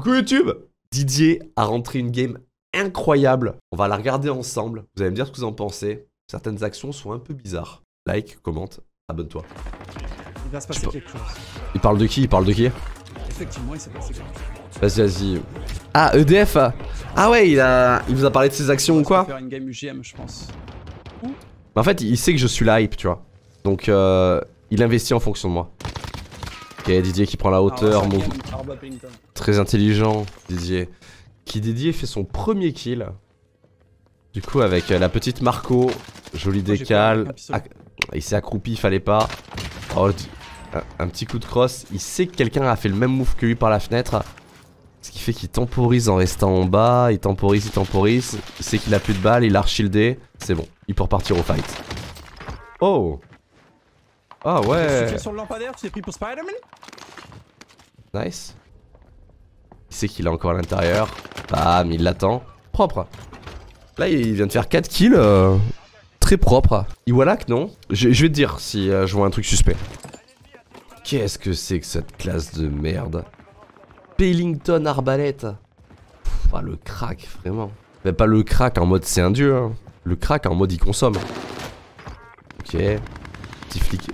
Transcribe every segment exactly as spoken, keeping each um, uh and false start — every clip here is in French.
Coucou YouTube. Didier a rentré une game incroyable. On va la regarder ensemble. Vous allez me dire ce que vous en pensez. Certaines actions sont un peu bizarres. Like, commente, abonne-toi. Il va se passer quelque chose. Il parle de qui? Il parle de qui? Effectivement, il s'est passé quelque chose. Vas-y, vas-y. Ah, E D F. Ah ouais, il a, il vous a parlé de ses actions ou quoi? Faire une game U G M, je pense. Mais en fait, il sait que je suis la hype, tu vois. Donc, euh, il investit en fonction de moi. Ok, Didier qui prend la hauteur. Mon... Très intelligent, Didier. Qui Didier fait son premier kill. Du coup, avec euh, la petite Marco. Joli décal. Ah, il s'est accroupi, il fallait pas. Oh, un, un petit coup de crosse. Il sait que quelqu'un a fait le même move que lui par la fenêtre. Ce qui fait qu'il temporise en restant en bas. Il temporise, il temporise. Il sait qu'il a plus de balles, il a shieldé. C'est bon, il peut repartir au fight. Oh! Ah ouais! Tu es sur le lampadaire, tu t'es pris pour Spider-Man? Nice. Il sait qu'il est encore à l'intérieur. Bam, il l'attend. Propre. Là, il vient de faire quatre kills. Euh, très propre. Iwalak, non? je, je vais te dire si euh, je vois un truc suspect. Qu'est-ce que c'est que cette classe de merde? Pellington arbalète. Ah, le crack, vraiment. Mais pas le crack en mode c'est un dieu. Hein. Le crack en mode il consomme. Ok. Petit flic.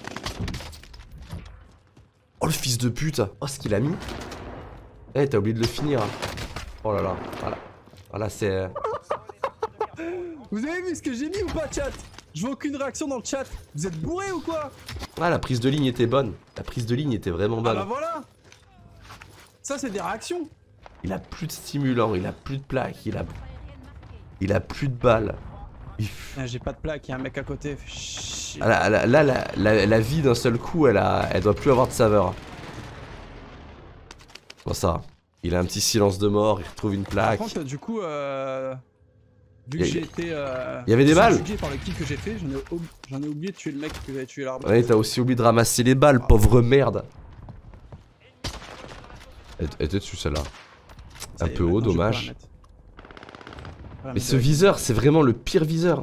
Oh le fils de pute. Oh ce qu'il a mis. Eh hey, t'as oublié de le finir. Oh là là. Voilà. Voilà c'est... Vous avez vu ce que j'ai mis ou pas, chat? Je vois aucune réaction dans le chat. Vous êtes bourré ou quoi? Ah la prise de ligne était bonne. La prise de ligne était vraiment bonne. Ah bah voilà. Ça c'est des réactions. Il a plus de stimulant, il a plus de plaques, il a... Il a plus de balles. Il... Ah, j'ai pas de plaque, y'a un mec à côté. Ah, là, là, là la, la, la vie d'un seul coup, elle, a, elle doit plus avoir de saveur. Bon ça, il a un petit silence de mort, il retrouve une plaque. Par contre, du coup, euh... vu que j'ai été... Euh... Il y avait des balles par le kill que j'ai fait, j'en ai, ob... ai oublié de tuer le mec que j'avais tué l'arbre. Ouais, t'as aussi oublié de ramasser les balles, ah. Pauvre merde. Elle était dessus celle-là. Un peu haut, dommage. Mais ce viseur, c'est vraiment le pire viseur.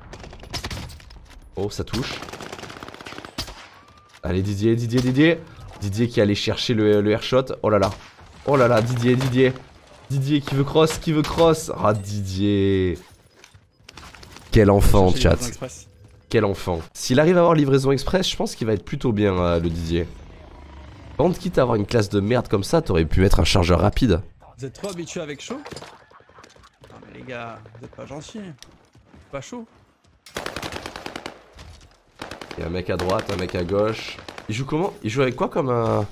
Oh, ça touche. Allez, Didier, Didier, Didier. Didier qui allait chercher le, le airshot. Oh là là. Oh là là, Didier, Didier. Didier qui veut cross, qui veut cross. Ah, Didier. Quel enfant, chat. Quel enfant. S'il arrive à avoir livraison express, je pense qu'il va être plutôt bien, euh, le Didier. Par contre, quitte à avoir une classe de merde comme ça, t'aurais pu mettre un chargeur rapide. Vous êtes trop habitué avec chaud? Non mais les gars, vous êtes pas gentils. Pas chaud. Il y a un mec à droite, un mec à gauche. Il joue comment? Il joue avec quoi comme un...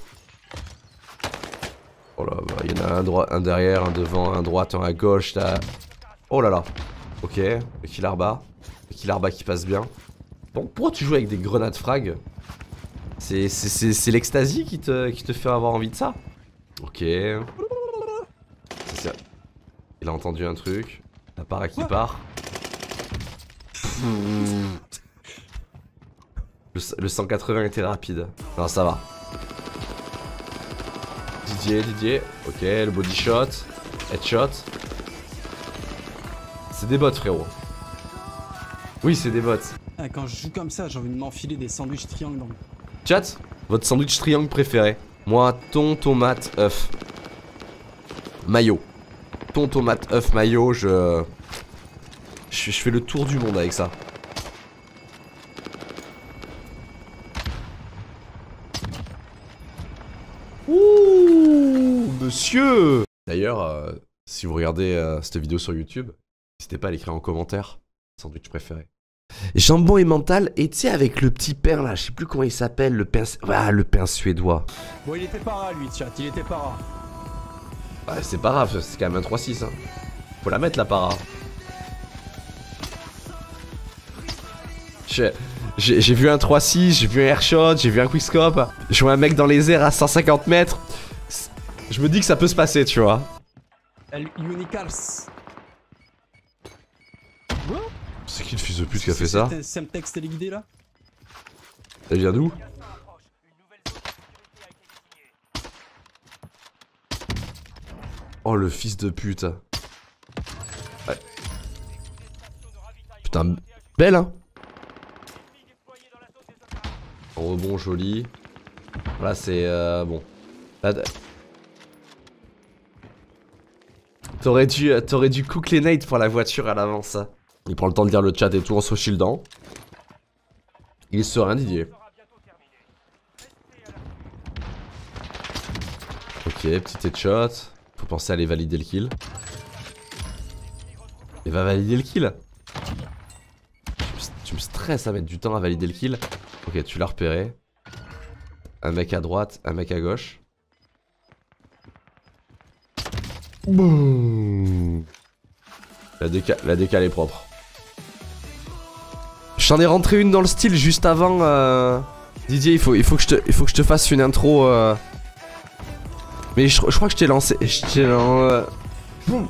Oh là, bah, il y en a un, droit, un derrière, un devant, un droite, un à gauche. Là. Oh là là. Ok, le kill arba. Le kill arba qui passe bien. Bon, pourquoi tu joues avec des grenades frag? C'est l'ecstasy qui te, qui te fait avoir envie de ça? Ok. Ça. Il a entendu un truc. La para qui part. Le, le cent quatre-vingts était rapide. Non, ça va. Didier, Didier. Ok, le body shot. Headshot. C'est des bots, frérot. Oui, c'est des bots. Ah, quand je joue comme ça, j'ai envie de m'enfiler des sandwichs triangles dans le... Chat, votre sandwich triangle préféré? Moi, thon, tomate, œuf. Mayo. Thon, tomate, œuf, mayo, je... je... Je fais le tour du monde avec ça. Ouh, monsieur. D'ailleurs, euh, si vous regardez euh, cette vidéo sur YouTube, n'hésitez pas à l'écrire en commentaire. Sandwich préféré. Jambon et mental, et tu sais avec le petit pain là, je sais plus comment il s'appelle, le pain... Ah, le pain suédois. Bon, il était para lui, chat, il était para. Ouais, c'est pas grave, c'est quand même un trois six hein. Faut la mettre la para. J'ai vu un trois six, j'ai vu un airshot, j'ai vu un quickscope. Je vois un mec dans les airs à cent cinquante mètres. Je me dis que ça peut se passer, tu vois. El Unicals. C'est qui le fils de pute qui a fait ça? Semtex téléguidé là? Ça vient d'où? Oh le fils de pute. Ouais. Putain, belle hein. En rebond joli. Là c'est euh, bon. Là, T'aurais dû, t'aurais dû cook les nades pour la voiture à l'avance. Il prend le temps de lire le chat et tout en se shieldant. Il est serein, Didier. Ok, petit headshot. Faut penser à aller valider le kill. Il va valider le kill. Tu me stresses à mettre du temps à valider le kill. Ok, tu l'as repéré. Un mec à droite, un mec à gauche. Boum. La, déca la décale est propre. J'en ai rentré une dans le style juste avant. Euh... Didier, il faut, il, faut que je te, il faut que je te fasse une intro. Euh... Mais je, je crois que je t'ai lancé. Je t'ai lancé. Boum.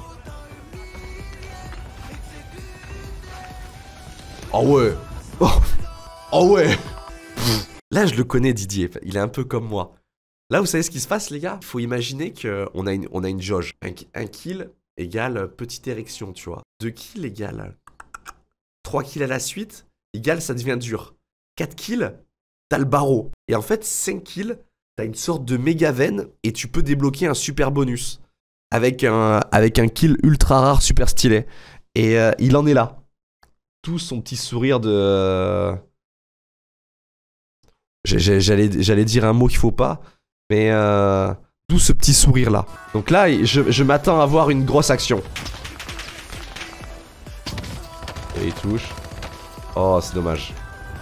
Oh ouais. Oh, oh ouais. Là je le connais Didier, il est un peu comme moi. Là vous savez ce qui se passe les gars? Faut imaginer qu'on a une, on a une jauge. Un, un kill égale petite érection tu vois. Deux kills égale trois kills à la suite égale ça devient dur. Quatre kills, t'as le barreau. Et en fait cinq kills, t'as une sorte de méga veine et tu peux débloquer un super bonus. Avec un, avec un kill ultra rare super stylé. Et euh, il en est là. Tout son petit sourire de... J'allais dire un mot qu'il faut pas, mais euh, d'où ce petit sourire là. Donc là, je, je m'attends à voir une grosse action. Et il touche. Oh, c'est dommage.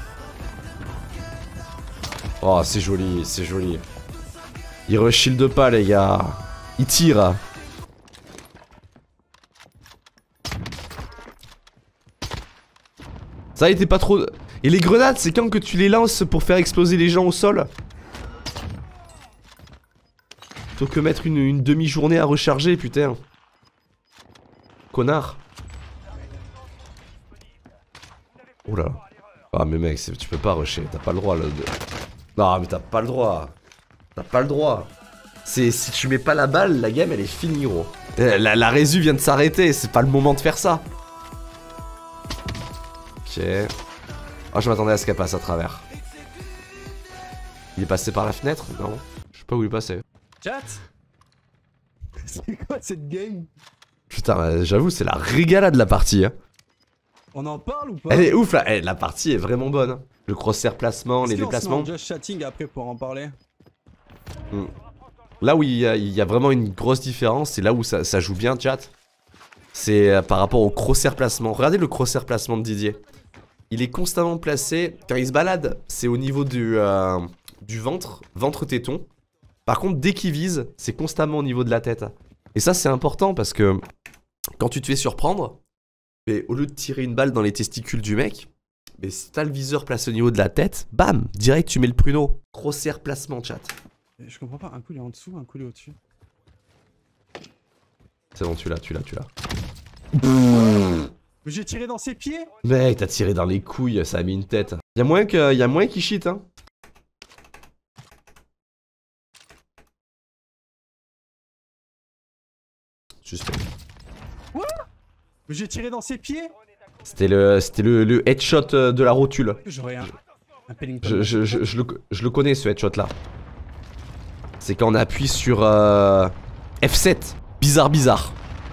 Oh, c'est joli, c'est joli. Il re-shield pas, les gars. Il tire. Ça, il était pas trop... Et les grenades, c'est quand que tu les lances pour faire exploser les gens au sol? Plutôt que mettre une, une demi-journée à recharger, putain. Connard. Oh là. Ah mais mec, tu peux pas rusher, t'as pas le droit là. De... Non mais t'as pas le droit. T'as pas le droit. C'est si tu mets pas la balle, la game elle est finie gros. La, la résu vient de s'arrêter, c'est pas le moment de faire ça. Ok. Oh, je m'attendais à ce qu'elle passe à travers. Il est passé par la fenêtre? Non. Je sais pas où il est passé. Chat. C'est quoi cette game? Putain, j'avoue, c'est la régalade de la partie. Hein. On en parle ou pas? Elle est ouf là. Eh, la partie est vraiment bonne. Hein. Le crosshair placement, les déplacements. Just chatting après pour en parler. Hmm. Là où il y, a, il y a vraiment une grosse différence, c'est là où ça, ça joue bien, chat. C'est euh, par rapport au crosshair placement. Regardez le crosshair placement de Didier. Il est constamment placé, quand il se balade, c'est au niveau du, euh, du ventre, ventre-téton. Par contre, dès qu'il vise, c'est constamment au niveau de la tête. Et ça, c'est important parce que quand tu te fais surprendre, mais au lieu de tirer une balle dans les testicules du mec, mais si t'as le viseur placé au niveau de la tête, bam, direct tu mets le pruneau. Crosshair placement, chat. Je comprends pas, un coup il est en dessous, un coup il est au-dessus. C'est bon, tu l'as, tu l'as, tu l'as. Mais j'ai tiré dans ses pieds. Mec, t'as tiré dans les couilles, ça a mis une tête. Y'a moins que, y'a moins qu'il cheat, hein. Suspect. Quoi? Mais j'ai tiré dans ses pieds. C'était le, c'était le, le headshot de la rotule. J'aurais un, un Pellington. Je, je, je, je, le, je le connais ce headshot là. C'est quand on appuie sur euh, F sept. Bizarre, bizarre.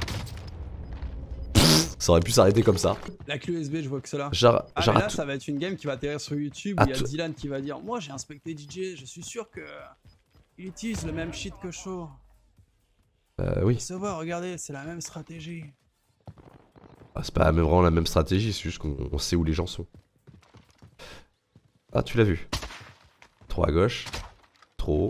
Ça aurait pu s'arrêter comme ça. La clé U S B, je vois que cela. Genre, ah, genre mais là, ça va être une game qui va atterrir sur YouTube où il y a Dylan qui va dire: moi j'ai inspecté D J, je suis sûr que il utilise le même shit que Shaw. Euh, oui. Ça va, regardez, c'est la même stratégie. Ah, c'est pas même vraiment la même stratégie, c'est juste qu'on sait où les gens sont. Ah, tu l'as vu. Trop à gauche. Trop haut.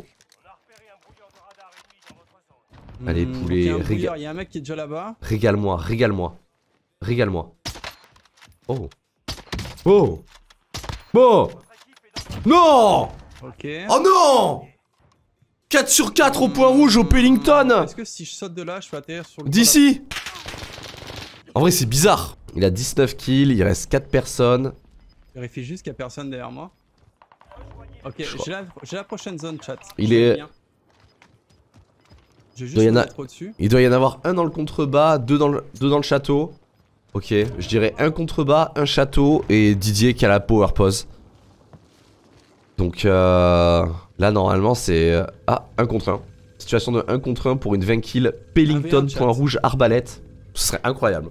Mmh, allez, poulet, okay, régale. Il y a un mec qui est déjà là-bas. Régale-moi, régale-moi. Régale-moi. Oh. Oh. Oh. Non. Ok. Oh non. quatre sur quatre au point rouge au Pellington. Est-ce que si je saute de là, je peux atterrir sur le... D'ici. En vrai, c'est bizarre. Il a dix-neuf kills, il reste quatre personnes. Je vérifie juste qu'il n'y a personne derrière moi. Ok, j'ai la, la prochaine zone, chat. Il est... Je vais juste mettre au-dessus. Il doit y en avoir un dans le contrebas, deux dans le, deux dans le château. Ok, je dirais un contrebas, un château et Didier qui a la power pose. Donc euh, là normalement c'est... Ah, un contre un. Situation de un contre un pour une vingt kills. Pellington, point rouge, arbalète. Ce serait incroyable.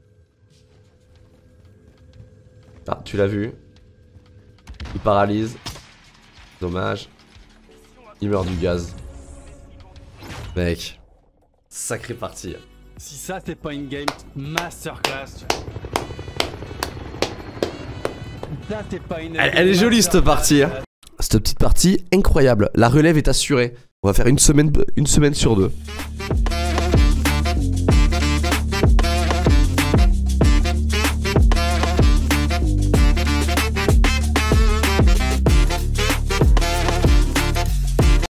Ah, tu l'as vu. Il paralyse. Dommage. Il meurt du gaz. Mec. Sacrée partie. Si ça c'est pas une game masterclass. Ça, pas une elle, elle est jolie cette partie. Hein. Cette petite partie incroyable. La relève est assurée. On va faire une semaine, une semaine sur deux.